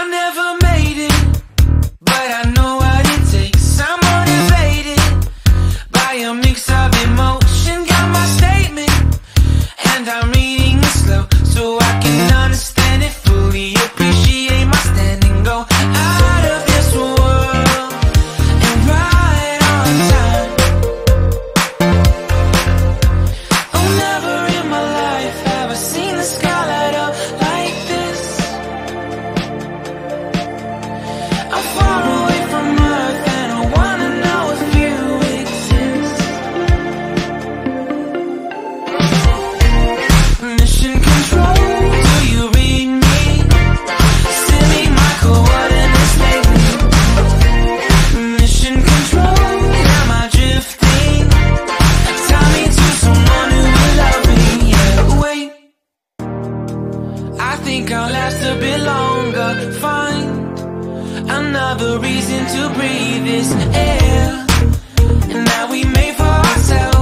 never made it, but I know what it takes. I'm motivated by a mix of emotion. Got my statement, and I'm reading it slow so I can understand it fully. Appreciate my standing, go out of this world and right on time. Oh, never in my life have I seen the sky light up like this. I'm far away from Earth and I wanna know if you exist. Mission control, do you read me? Send me my coordinates lately. Mission control, am I drifting? Tie me to someone who will love me. Yeah, wait, I think I'll last a bit longer. Find another reason to breathe this air, and that we made for ourselves.